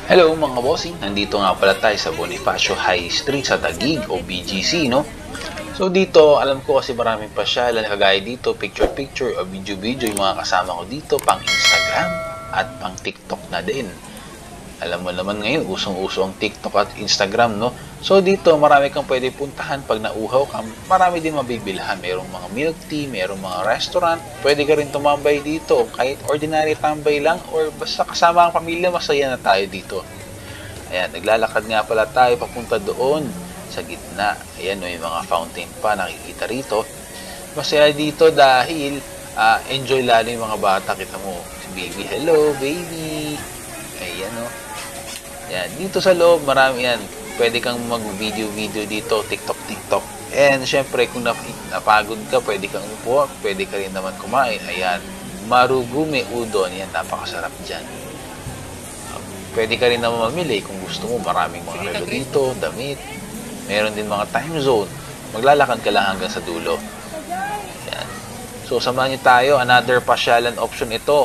Hello mga bossing, nandito nga pala tayo sa Bonifacio High Street sa Taguig o BGC, no? So dito, alam ko kasi maraming pasyalan kagaya dito, picture-picture o video-video yung mga kasama ko dito, pang Instagram at pang TikTok na din. Alam mo naman ngayon, usong-uso ang TikTok at Instagram, no? So dito, marami kang pwede puntahan pag nauhaw ka, marami din mabibilhan. Merong mga milk tea, merong mga restaurant, pwede ka rin tumambay dito, kahit ordinary tambay lang or basta kasama ang pamilya, masaya na tayo dito. Ayan, naglalakad nga pala tayo papunta doon sa gitna. Ayan, may mga fountain pa nakikita rito. Masaya dito dahil enjoy lalo yung mga bata. Kita mo, si baby, hello baby. Ayan o. Ayan, dito sa loob, marami yan. Pwede kang mag-video-video dito, TikTok. And syempre, kung napagod ka, pwede kang upo, pwede ka rin naman kumain. Ayan, Marugume Udon. Yan, napakasarap dyan. Pwede ka rin naman mamili kung gusto mo. Maraming mga relo dito, damit. Meron din mga time zone. Maglalakad ka lang hanggang sa dulo. Ayan. So, samahan niyo tayo. Another pasyalan option ito.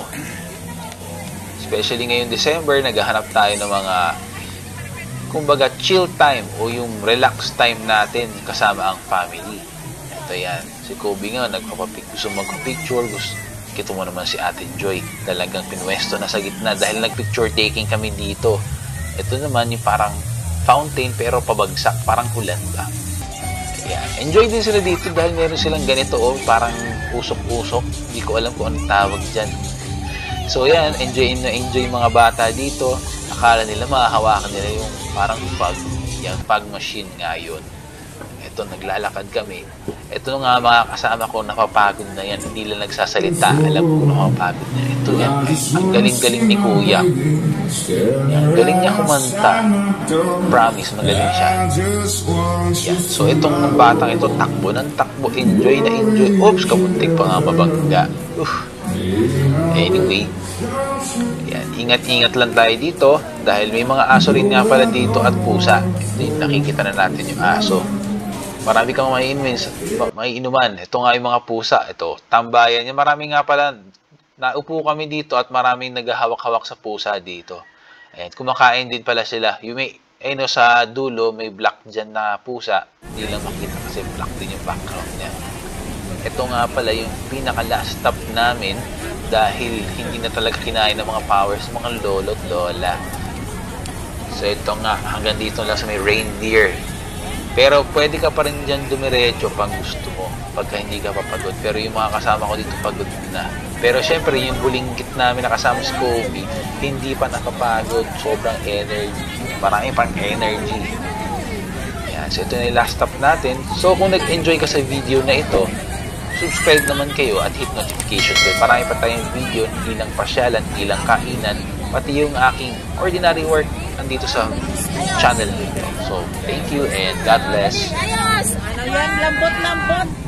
Especially ngayong December, naghahanap tayo ng mga kumbaga chill time o yung relax time natin kasama ang family. Ito yan. Si Kobe nga, gusto magpa-picture. Kita mo naman si Ate Joy. Talagang pinwesto na sa gitna dahil nag-picture taking kami dito. Ito naman yung parang fountain pero pabagsak. Parang ulan ba? Ayan. Enjoy din sila dito dahil meron silang ganito parang usok-usok. Hindi ko alam kung anong tawag dyan. So yan, enjoy mga bata dito. Akala nila mahahawakan nila yung parang fog. Yung fog machine nga yun. Ito, naglalakad kami. Ito nga mga kasama ko, napapagod na yan. Hindi lang nagsasalita. Alam ko napapagod na. Ito yan. Ang galing-galing ni Kuya. Yan, galing niya kumanta. Promise, magaling siya. Yan. So itong batang ito, takbo ng takbo. Enjoy na enjoy. Oops, kamuntik pa nga mabangga. Anyway, yan, ingat-ingat lang tayo dito dahil may mga aso rin nga pala dito at pusa. Ito, nakikita na natin yung aso. Marami kang maiinuman. Ito nga yung mga pusa. Ito, tambayan niya. Marami nga pala, naupo kami dito at maraming naghahawak-hawak sa pusa dito. Ayan, kumakain din pala sila. Yung may, sa dulo, may black dyan na pusa. Hindi lang makita kasi black din yung background niya. Ito nga pala yung pinaka-last stop namin dahil hindi na talaga kinain ng mga powers, mga lolo at lola. So ito nga, hanggang dito lang sa may reindeer. Pero pwede ka pa rin dyan dumiretso pag gusto mo, pagka hindi ka papagod. Pero yung mga kasama ko dito pagod na. Pero syempre, yung bulinggit namin na kasama si Kobe, hindi pa nakapagod, sobrang energy. Marami pang energy. Yan, so ito na yung last stop natin. So kung nag-enjoy ka sa video na ito, subscribe naman kayo at hit notification bell. Marami pa tayong video, ilang pasyalan, ilang kainan, pati yung aking ordinary work andito sa channel nito. So, thank you and God bless. Ayos! Ano yan? Lambot-lambot!